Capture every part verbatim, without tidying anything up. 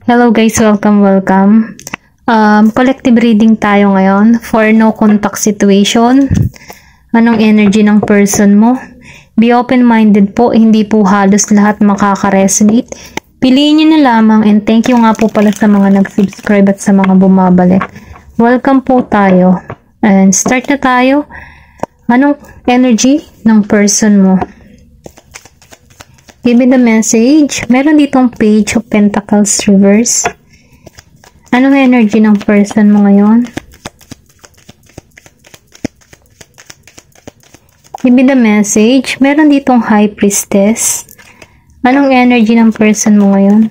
Hello guys, welcome, welcome. Um, collective reading tayo ngayon for no contact situation. Anong energy ng person mo? Be open-minded po, hindi po halos lahat makaka-resonate. Piliin nyo na lamang and thank you nga po pala sa mga nag-subscribe at sa mga bumabalik. Welcome po tayo. And start na tayo. Anong energy ng person mo? Give me the message. Meron ditong Page of Pentacles reverse. Anong energy ng person mo ngayon? Give me the message. Meron ditong High Priestess. Anong energy ng person mo ngayon?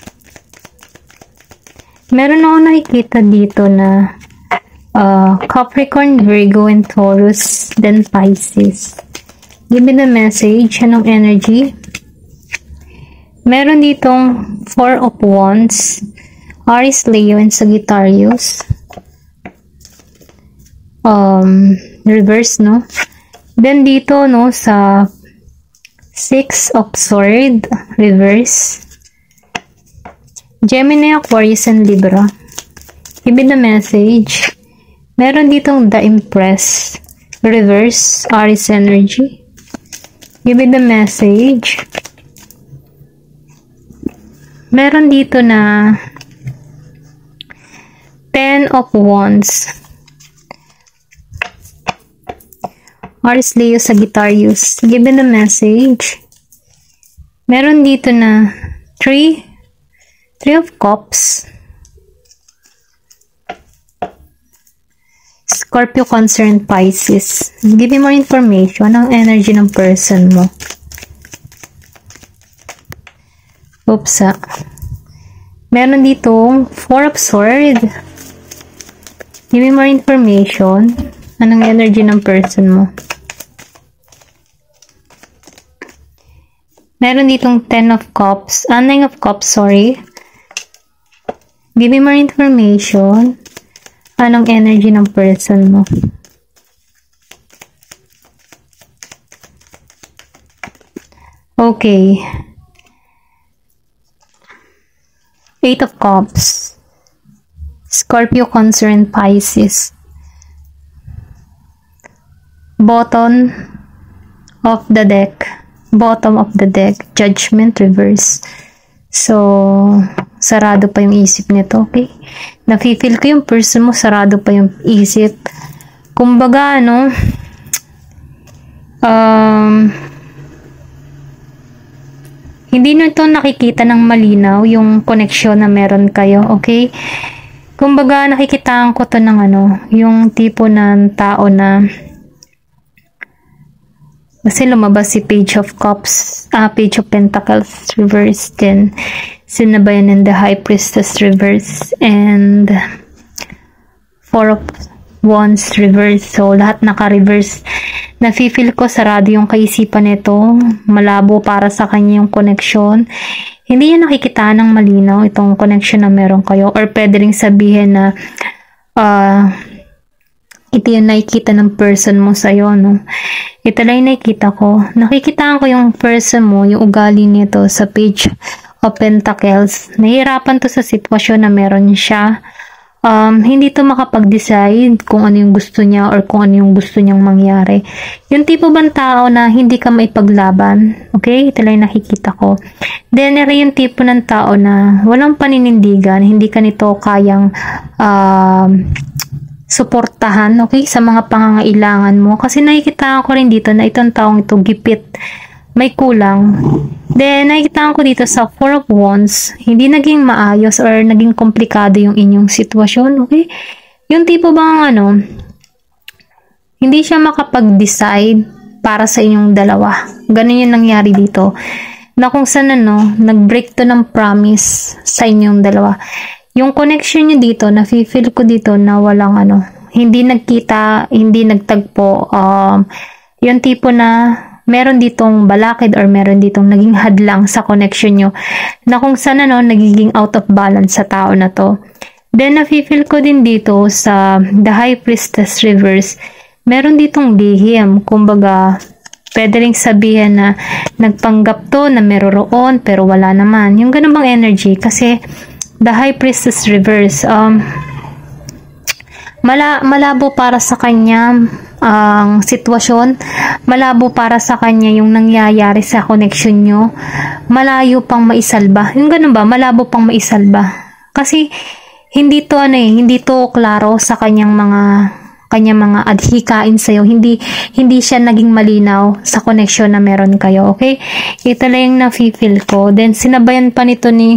Meron ako nakikita dito na uh, Capricorn, Virgo, and Taurus, then Pisces. Give me the message. Anong energy? Meron ditong Four of Wands, Aries, Leo, and Sagittarius. Um, reverse, no? Then dito, no, sa Six of Swords, reverse. Gemini, Aquarius, and Libra. Give me the message. Meron ditong The Empress, reverse, Aries energy. Give me the message. Meron dito na Ten of Wands, Aries, Leo, Sagittarius. Give me the message. Meron dito na Three Three of Cups, Scorpio, Cancer, and Pisces. Give me more information ang energy ng person mo. Oops, ah. Meron ditong Four of Swords. Give me more information. Anong energy ng person mo? Meron ditong Ten of Cups. Ah, Nine of Cups, sorry. Give me more information. Anong energy ng person mo? Okay. Eight of Cups, Scorpio, Cancer, and Pisces. Bottom of the deck, bottom of the deck, Judgment reverse. So, sarado pa yung isip nito, okay? Nafe-feel ko yung person mo, sarado pa yung isip. Kumbaga, ano, um, hindi nyo ito nakikita ng malinaw yung connection na meron kayo, okay? Kumbaga, nakikitaan ko to ng ano, yung tipo ng tao na kasi lumabas si Page of Cups, ah, Page of Pentacles reverse, then sinabayan in the High Priestess reverse, and Four of Wands reverse. So, lahat naka-reverse. Nafe-feel ko sarado yung kaisipan nito. Malabo para sa kanya yung connection. Hindi niya nakikita ng malinaw itong connection na meron kayo. Or pwede rin sabihin na uh, ito yung nakikita ng person mo sa'yo, no? Ito lang yung nakikita ko. Nakikitaan ko yung person mo, yung ugali nito sa Page of Pentacles. Nahihirapan to sa sitwasyon na meron siya. Um, hindi to makapag-decide kung ano yung gusto niya or kung ano yung gusto niyang mangyari. Yung tipo bang tao na hindi ka maipaglaban, okay? Ito lang yung nakikita ko. Then, yung tipo ng tao na walang paninindigan, hindi ka nito kayang um, suportahan, okay? Sa mga pangangailangan mo. Kasi nakikita ko rin dito na itong taong ito gipit, may kulang. Then, nakikita ko dito sa Four of Wands, hindi naging maayos or naging komplikado yung inyong sitwasyon, okay? Yung tipo bang ano, hindi siya makapag-decide para sa inyong dalawa. Ganun yung nangyari dito. Na kung saan ano, nag-break to ng promise sa inyong dalawa. Yung connection nyo dito, nafe-feel ko dito na walang ano, hindi nagkita, hindi nagtagpo. Um, yung tipo na meron ditong balakid or meron ditong naging hadlang sa connection nyo na kung saan ano, nagiging out of balance sa tao na to. Then, nafe-feel ko din dito sa The High Priestess reverse, meron ditong lihim. Kumbaga, pwede rin sabihin na nagpanggap to na meron pero wala naman. Yung ganun bang energy? Kasi The High Priestess reverse. Um, mala malabo para sa kanya ang sitwasyon, malabo para sa kanya yung nangyayari sa connection nyo, malayo pang maisalba. Yung ganun ba? Malabo pang maisalba. Kasi hindi to ano eh, hindi to klaro sa kanyang mga kanyang mga adhikain sa'yo. Hindi, hindi siya naging malinaw sa connection na meron kayo. Okay? Ito lang yung na-feel ko. Then, sinabayan pa nito ni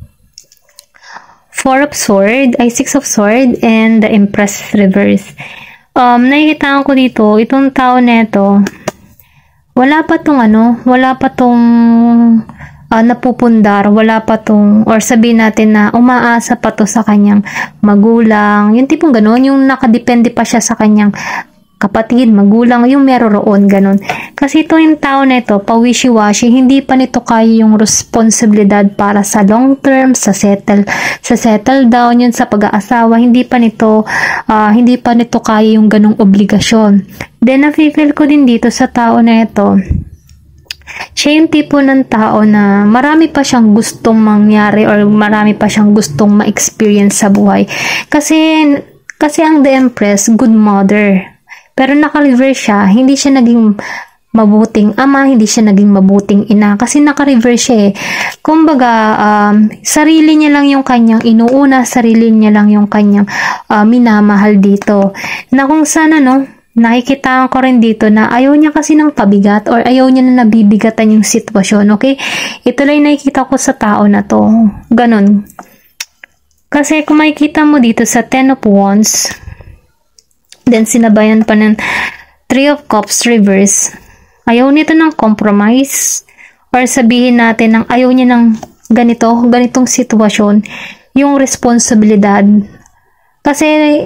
Four of Sword, ay Six of Sword, and the Empress reverse. Um, nakikita ko dito, itong tao neto, wala pa tong ano, wala pa tong uh, napupundar, wala pa tong, or sabihin natin na umaasa pa to sa kanyang magulang, yung tipong gano'n, yung nakadepende pa siya sa kanyang kapatid, magulang, yung meron roon, ganun. Kasi ito yung tao na ito, pawishi-washi, hindi pa nito kaya yung responsibilidad para sa long term, sa settle, sa settle down, yun sa pag-aasawa, hindi pa nito, uh, hindi pa nito kaya yung ganung obligasyon. Then, na-feel ko din dito sa tao na ito, siya yung tipo ng tao na marami pa siyang gustong mangyari or marami pa siyang gustong ma-experience sa buhay. Kasi, kasi ang The Empress, good mother. Pero naka-reverse siya, hindi siya naging mabuting ama, hindi siya naging mabuting ina. Kasi naka-reverse siya eh. Kumbaga, um, sarili niya lang yung kanyang inuuna, sarili niya lang yung kanyang uh, minamahal dito. Na kung sana, no, nakikita ko rin dito na ayaw niya kasi ng pabigat or ayaw niya na nabibigatan yung sitwasyon, okay? Ito lang nakikita ko sa tao na to. Ganon. Kasi kung makikita mo dito sa Ten of Wands, then sinabayan pa ng Three of Cups reverse, ayaw nito ng compromise or sabihin natin ng ayaw niya ng ganito, ganitong sitwasyon, yung responsibilidad. Kasi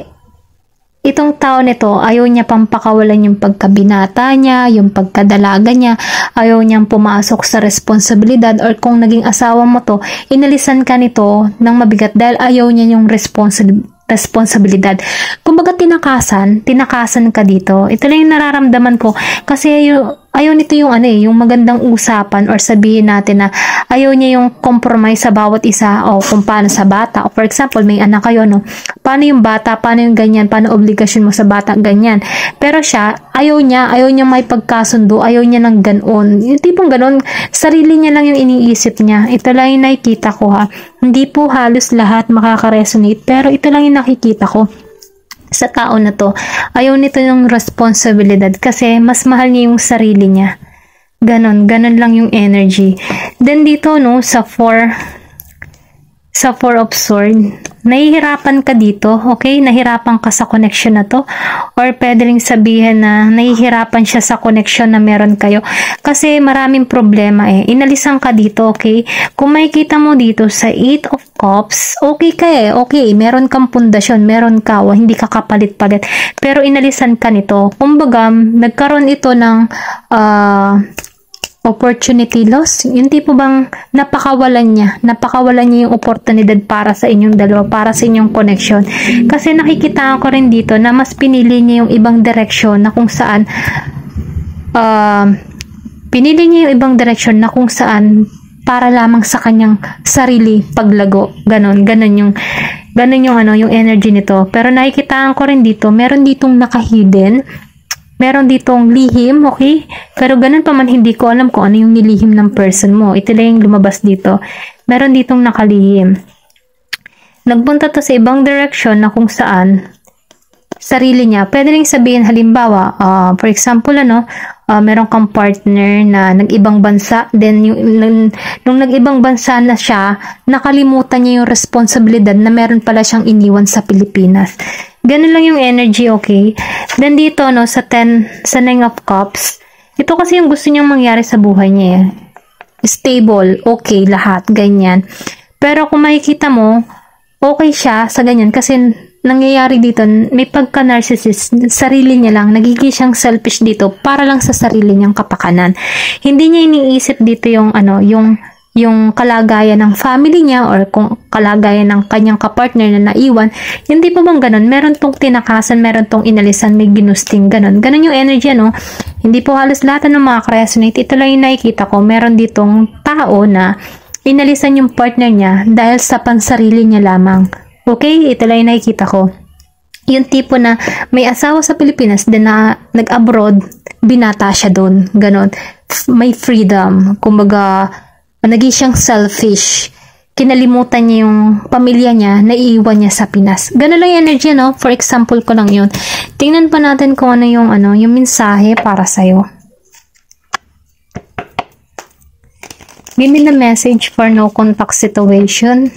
itong tao nito, ayaw niya pang pakawalan yung pagkabinata niya, yung pagkadalaga niya, ayaw niyang pumasok sa responsibilidad or kung naging asawa mo to, inalisan ka nito ng mabigat dahil ayaw niya yung responsibilidad responsibilidad. Kumbaga tinakasan, tinakasan ka dito. Ito lang yung nararamdaman ko kasi ayaw, ayaw nito yung ano eh, yung magandang usapan or sabihin natin na ayaw niya yung compromise sa bawat isa o kung paano sa bata. O for example, may anak kayo, no? Paano yung bata, paano yung ganyan, paano obligasyon mo sa bata, ganyan. Pero siya, ayaw niya, ayaw niya may pagkasundo, ayaw niya ng ganon. Yung tipong ganon, sarili niya lang yung iniisip niya. Ito lang yung nakikita ko ha. Hindi po halos lahat makaka-resonate, pero ito lang yung nakikita ko sa tao na to. Ayaw nito yung responsibilidad kasi mas mahal niya yung sarili niya. Ganon, ganon lang yung energy. Then dito no, sa four sa Four of Swords, nahihirapan ka dito, okay? Nahirapan ka sa connection na to. Or pwede rin sabihin na nahihirapan siya sa connection na meron kayo. Kasi maraming problema eh. Inalisan ka dito, okay? Kung makikita mo dito sa Eight of Cups, okay ka eh. Okay, meron kang pundasyon, meron ka, o hindi ka kapalit-palit. Pero inalisan ka nito. Kumbaga, nagkaroon ito ng uh, opportunity loss, yung tipo bang napakawalan niya, napakawalan niya yung oportunidad para sa inyong dalawa, para sa inyong connection. Kasi nakikita ko rin dito na mas pinili niya yung ibang direksyon na kung saan uh, pinili niya yung ibang direksyon na kung saan para lamang sa kanyang sarili paglago. Ganon, ganon yung ganon yung ano, yung energy nito. Pero nakikita ko rin dito, meron ditong naka-hidden, meron ditong lihim, okay? Pero ganun pa man, hindi ko alam kung ano yung nilihim ng person mo. Ito lang yung lumabas dito. Meron ditong nakalihim. Nagpunta to sa ibang direction na kung saan sarili niya. Pwede rin sabihin, halimbawa, uh, for example, ano, uh, meron kang partner na nag-ibang bansa, then yung, nung, nung nag-ibang bansa na siya, nakalimutan niya yung responsibilidad na meron pala siyang iniwan sa Pilipinas. Ganun lang yung energy, okay? Then dito, no, sa ten, sa Nine of Cups, ito kasi yung gusto niyang mangyari sa buhay niya, eh. Stable, okay, lahat, ganyan. Pero kung makikita mo, okay siya sa ganyan, kasi nangyayari dito, may pagka-narcissist, sarili niya lang, nagiging siyang selfish dito, para lang sa sarili niyang kapakanan. Hindi niya iniisip dito yung, ano, yung, yung kalagayan ng family niya or kung kalagayan ng kanyang kapartner na naiwan, hindi pa bang ganun? Meron tong tinakasan, meron tong inalisan, may ginusting, ganun. Ganun yung energy, no? Hindi po halos lahat ng mga resonate. Ito lang yung nakikita ko. Meron ditong tao na inalisan yung partner niya dahil sa pansarili niya lamang. Okay? Ito lang yung nakikita ko. Yung tipo na may asawa sa Pilipinas din na nag-abroad, binata siya doon. Ganon. May freedom. Kumbaga, naging siyang selfish. Kinalimutan niya yung pamilya niya, naiiwan niya sa Pinas. Ganon lang yung energy, no? For example ko lang yun. Tingnan pa natin kung ano yung, ano, yung mensahe para sa'yo. Give me the message for no contact situation.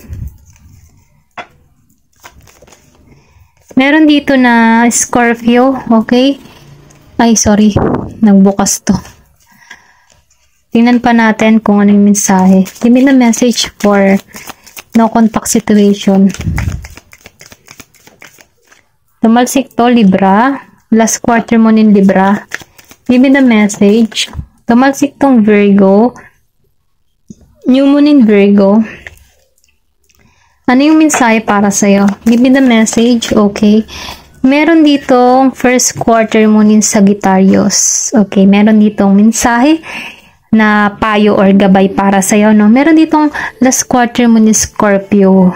Meron dito na Scorpio, okay? Ay, sorry. Nagbukas to. Tingnan pa natin kung ano yung mensahe. Give me the message for no contact situation. Tumalsik to, Libra. Last quarter mo in Libra. Give me the message. Tumalsik tong Virgo. New moon in Virgo. Ano yung mensahe para sa'yo? Give me the message, okay? Meron ditong first quarter moon in Sagittarius. Okay, meron ditong mensahe na payo or gabay para sa'yo, no? Meron ditong last quarter moon in Scorpio.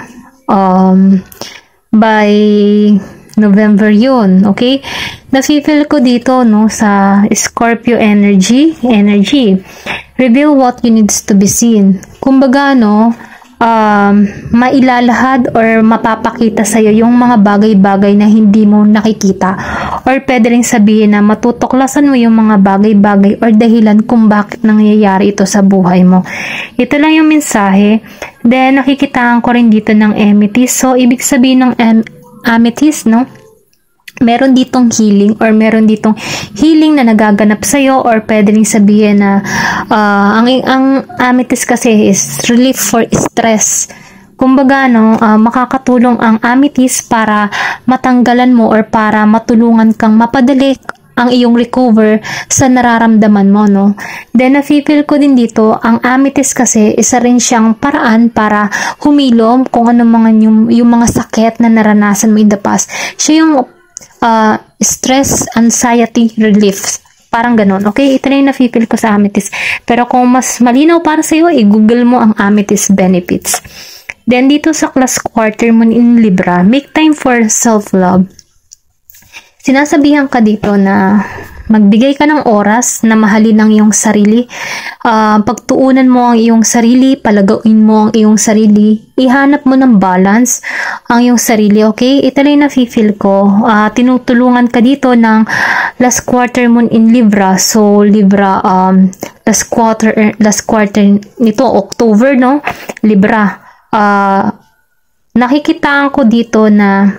Um, by November yun, okay? Nafe-feel ko dito, no, sa Scorpio energy, energy. Reveal what you needs to be seen. Kumbaga, no, um, mailalahad or mapapakita sa'yo yung mga bagay-bagay na hindi mo nakikita. Or pwede rin sabihin na matutuklasan mo yung mga bagay-bagay or dahilan kung bakit nangyayari ito sa buhay mo. Ito lang yung mensahe. Then, nakikitaan ko rin dito ng amethyst. So, ibig sabihin ng am amethyst, no? Meron ditong healing or meron ditong healing na nagaganap sa'yo or pwede rin sabihin na uh, ang, ang amethyst kasi is relief for stress. Kumbaga, no, uh, makakatulong ang amethyst para matanggalan mo or para matulungan kang mapadali ang iyong recover sa nararamdaman mo, no. Then, nafe-feel ko din dito, ang amethyst kasi isa rin siyang paraan para humilom kung ano mga yung, yung mga sakit na naranasan mo in the past. Siya yung uh, stress, anxiety, relief. Parang ganon. Okay? Ito na yung nafe-feel ko sa amethyst. Pero kung mas malinaw para sa'yo, i-google mo ang amethyst benefits. Then, dito sa class quarter moon in Libra, make time for self-love. Sinasabihan ka dito na magbigay ka ng oras na mahalin ang iyong sarili. Uh, pagtuunan mo ang iyong sarili, palagawin mo ang iyong sarili, ihanap mo ng balance ang iyong sarili, okay? Ito lang yung nafe-feel ko. Uh, tinutulungan ka dito ng last quarter moon in Libra. So, Libra, um, last quarter, last quarter nito, October, no? Libra. Uh, nakikitaan ko dito na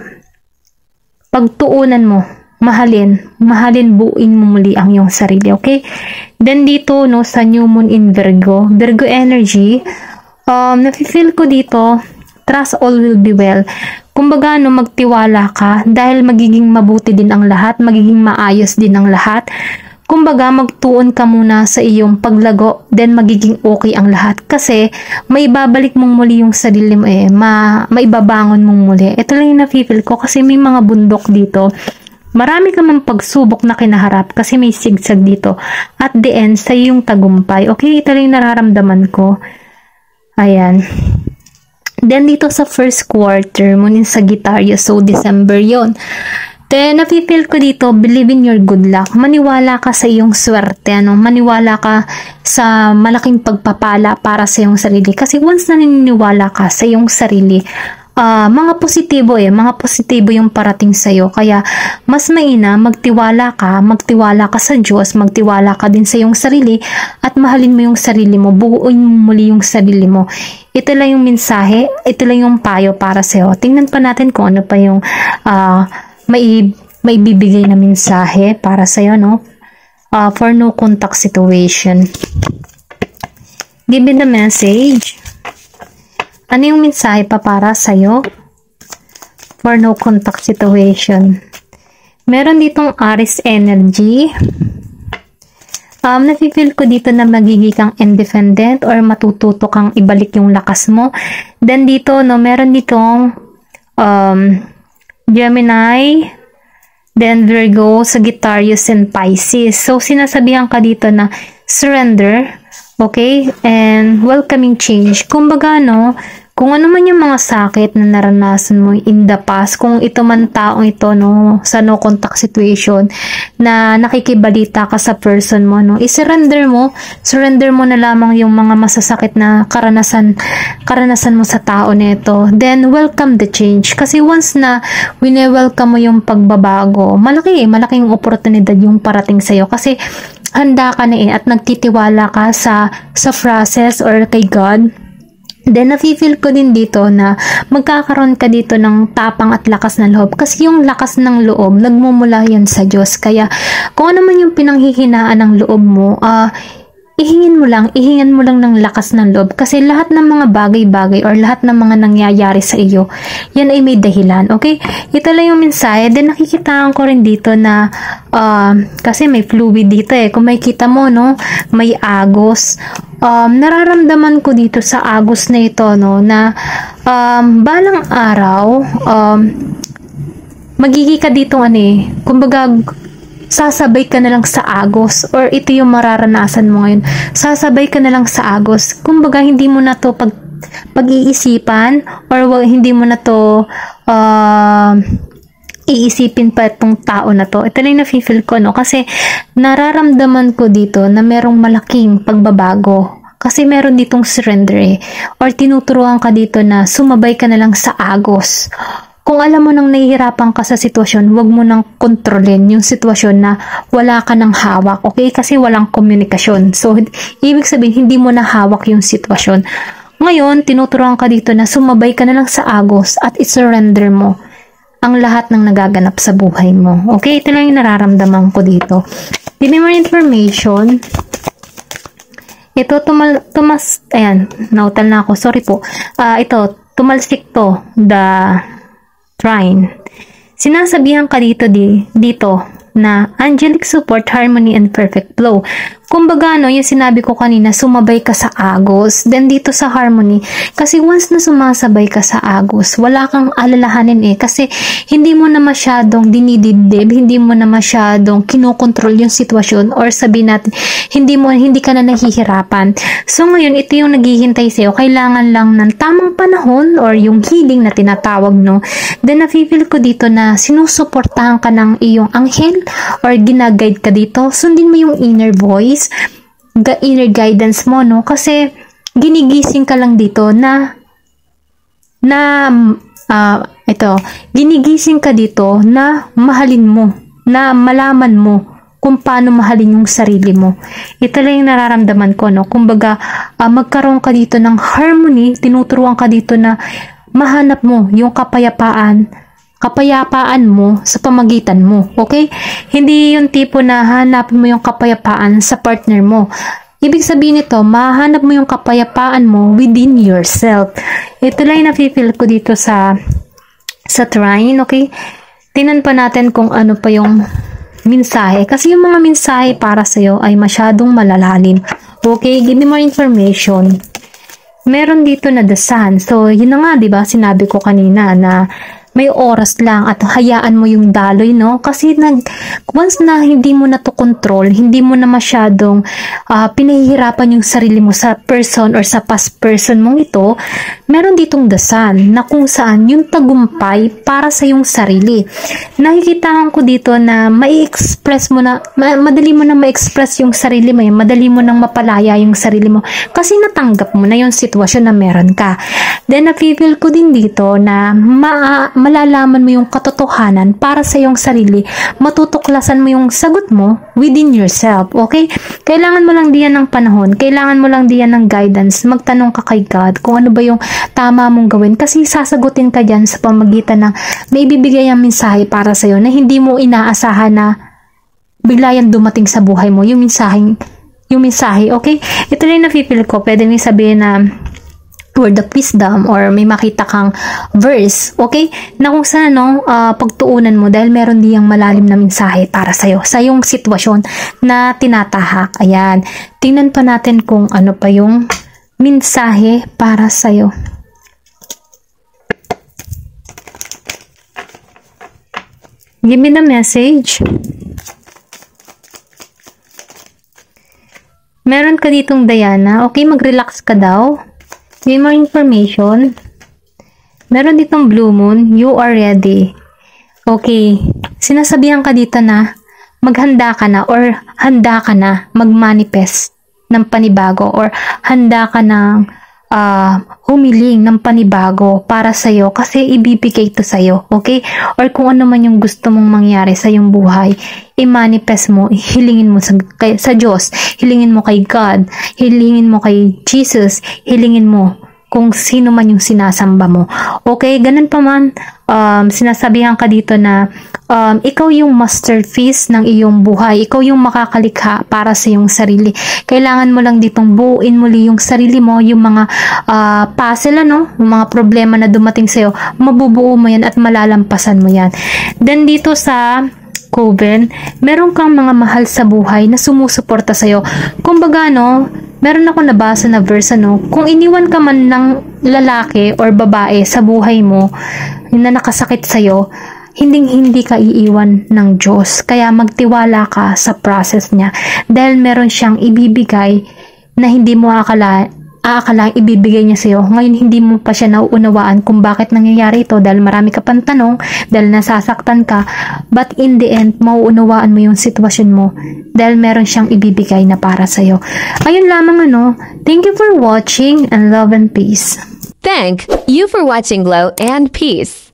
pagtuunan mo, mahalin, mahalin, buuin mo muli ang iyong sarili, okay? Then dito, no, sa new moon in Virgo, Virgo energy, um, nafe-feel ko dito, trust all will be well. Kumbaga, no, magtiwala ka dahil magiging mabuti din ang lahat, magiging maayos din ang lahat. Kumbaga, magtuon ka muna sa iyong paglago, then magiging okay ang lahat. Kasi, may babalik mong muli yung sarili mo eh, ma maibabangon mong muli. Ito lang yung nafe-feel ko kasi may mga bundok dito. Marami ka mang pagsubok na kinaharap kasi may sigsag dito. At the end, sa iyong tagumpay. Okay, ito lang yung nararamdaman ko. Ayan. Then, dito sa first quarter, moon in Sagittarius, so December yon. Then, nafe-feel ko dito, believe in your good luck. Maniwala ka sa iyong swerte, ano? Maniwala ka sa malaking pagpapala para sa iyong sarili. Kasi once na naniniwala ka sa iyong sarili, uh, mga positibo eh, mga positibo yung parating sa iyo. Kaya, mas maina, magtiwala ka, magtiwala ka sa Diyos, magtiwala ka din sa iyong sarili, at mahalin mo yung sarili mo, buuin mo muli yung sarili mo. Ito lang yung mensahe, ito lang yung payo para sa iyo. Tingnan pa natin kung ano pa yung uh, may may bibigay na mensahe para sa iyo, no? Uh, for no contact situation. Give me the message. Ano yung mensahe pa para sa iyo for no contact situation? Meron ditong Aries energy. Um, nafe-feel ko dito na magiging kang independent or matututo kang ibalik yung lakas mo. Then dito, no, meron ditong um, Gemini, then Virgo, Sagittarius, and Pisces. So, sinasabihan ka dito na surrender, Okay? And welcoming change. Kumbaga, no, kung ano man yung mga sakit na naranasan mo in the past, kung ito man taong ito, no, sa no contact situation, na nakikibalita ka sa person mo, no, i-surrender mo, surrender mo na lamang yung mga masasakit na karanasan, karanasan mo sa tao nito. Then, welcome the change. Kasi once na wine-welcome mo yung pagbabago, malaki, malaking oportunidad yung parating sa'yo. Kasi, handa ka na eh, at nagtitiwala ka sa, sa process or kay God. Then, nafe-feel ko din dito na magkakaroon ka dito ng tapang at lakas ng loob. Kasi yung lakas ng loob, nagmumula yan sa Diyos. Kaya, kung ano man yung pinanghihinaan ng loob mo, ah, uh, ihingin mo lang, ihingin mo lang ng lakas ng loob. Kasi lahat ng mga bagay-bagay or lahat ng mga nangyayari sa iyo, yan ay may dahilan. Okay? Ito lang yung mensahe. Then, nakikitaan ko rin dito na, uh, kasi may fluid dito eh. Kung makikita mo, no, may agos. Um, nararamdaman ko dito sa agos na ito, no, na um, balang araw, um, magiging ka dito, ano eh, kumbaga, sasabay ka na lang sa agos, or ito yung mararanasan mo ngayon, sasabay ka na lang sa agos. Kumbaga, hindi mo na to pag, pag-iisipan, or hindi mo na to uh, iisipin pa itong tao na to. Ito lang na-feel ko, no? Kasi nararamdaman ko dito na merong malaking pagbabago. Kasi meron ditong surrender eh. Or tinuturuan ka dito na sumabay ka na lang sa agos. Kung alam mo nang nahihirapan ka sa sitwasyon, wag mo nang kontrolin yung sitwasyon na wala ka ng hawak. Okay? Kasi walang komunikasyon. So, ibig sabihin, hindi mo na hawak yung sitwasyon. Ngayon, tinuturuan ka dito na sumabay ka na lang sa agos at i-surrender mo ang lahat ng nagaganap sa buhay mo. Okay? Ito lang yung nararamdaman ko dito. Give me more information. Ito, tumal, tumas, ayan, nautal na ako. Sorry po. Uh, ito, tumalsik to, the trine. Sinasabihan ka dito, di, dito, na angelic support, harmony, and perfect flow. Kumbaga, no, yung sinabi ko kanina, sumabay ka sa agos. Then, dito sa harmony, kasi once na sumasabay ka sa agos, wala kang alalahanin eh. Kasi, hindi mo na masyadong dinidibdib, hindi mo na masyadong kinokontrol yung sitwasyon, or sabihin natin, hindi mo, hindi ka na nahihirapan. So, ngayon, ito yung naghihintay sa'yo. Kailangan lang ng tamang panahon, or yung healing na tinatawag, no. Then, nafe-feel ko dito na sinusuportahan ka ng iyong anghel, or ginaguide ka dito. Sundin mo yung inner voice, the inner guidance mo, no? Kasi ginigising ka lang dito na na uh, ito, ginigising ka dito na mahalin mo, na malaman mo kung paano mahalin yung sarili mo. Ito lang yung nararamdaman ko, no? Kumbaga, uh, magkaroon ka dito ng harmony, tinuturuan ka dito na mahanap mo yung kapayapaan kapayapaan mo sa pamagitan mo, okay? Hindi yung tipo na hanapin mo yung kapayapaan sa partner mo. Ibig sabihin nito, mahanap mo yung kapayapaan mo within yourself. Ito lang yung nafe-feel ko dito sa sa trine, okay? Tingnan pa natin kung ano pa yung mensahe. Kasi yung mga mensahe para sa'yo ay masyadong malalalim. Okay, give me more information. Meron dito na the sun. So, yun na nga, diba? Sinabi ko kanina na may oras lang at hayaan mo yung daloy, no? Kasi nag, once na hindi mo na to control, hindi mo na masyadong uh, pinahihirapan yung sarili mo sa person or sa past person mong ito, meron ditong the sun na kung saan yung tagumpay para sa yung sarili. Nakikita ko dito na mai-express mo na, ma madali mo na ma-express yung sarili mo, madali mo nang mapalaya yung sarili mo kasi natanggap mo na yung sitwasyon na meron ka. Then, na-feel ko din dito na ma malalaman mo yung katotohanan para sa iyong sarili, matutuklasan mo yung sagot mo within yourself, okay? Kailangan mo lang diyan ng panahon, kailangan mo lang diyan ng guidance, magtanong ka kay God kung ano ba yung tama mong gawin kasi sasagutin ka dyan sa pamagitan ng may bibigay ang mensahe para sa iyo na hindi mo inaasahan na bigla yan dumating sa buhay mo, yung mensahe, yung mensahe, okay? Ito rin na-feel ko, pwede nyo sabihin na word of wisdom or may makita kang verse, okay? Na kung saan, no, uh, pagtuunan mo dahil meron diyang malalim na mensahe para sa'yo, sa yung sitwasyon na tinatahak. Ayan. Tingnan pa natin kung ano pa yung mensahe para sa'yo. Give me the message. Meron meron ka ditong Diana. Okay, mag-relax ka daw. May more information. Meron ditong Blue Moon. You are ready. Okay. Sinasabihan ka dito na maghanda ka na or handa ka na mag-manifest ng panibago or handa ka ng uh, humiling ng panibago para sa'yo kasi ibibigay ito sa'yo, okay? Or kung ano man yung gusto mong mangyari sa iyong buhay, i-manifest mo, hilingin mo sa, kay, sa Diyos, hilingin mo kay God, hilingin mo kay Jesus, hilingin mo kung sino man yung sinasamba mo. Okay, ganun pa man, um, sinasabihan ka dito na um, ikaw yung masterpiece ng iyong buhay. Ikaw yung makakalikha para sa iyong sarili. Kailangan mo lang ditong buuin muli yung sarili mo, yung mga uh, puzzle, ano? Yung mga problema na dumating sa'yo, mabubuo mo yan at malalampasan mo yan. Then dito sa Coven, meron kang mga mahal sa buhay na sumusuporta sa'yo. Kumbaga, no, meron ako nabasa na verse, ano, kung iniwan ka man ng lalaki or babae sa buhay mo na nakasakit sa'yo, hinding-hindi ka iiwan ng Diyos. Kaya magtiwala ka sa process niya. Dahil meron siyang ibibigay na hindi mo akala, aakala ibibigay niya sa'yo. Ngayon, hindi mo pa siya nauunawaan kung bakit nangyayari ito dahil marami ka pang tanong, dahil nasasaktan ka. But in the end, mauunawaan mo yung sitwasyon mo dahil meron siyang ibibigay na para sa'yo. Ayun lamang, ano. Thank you for watching and love and peace. Thank you for watching Glow and Peace.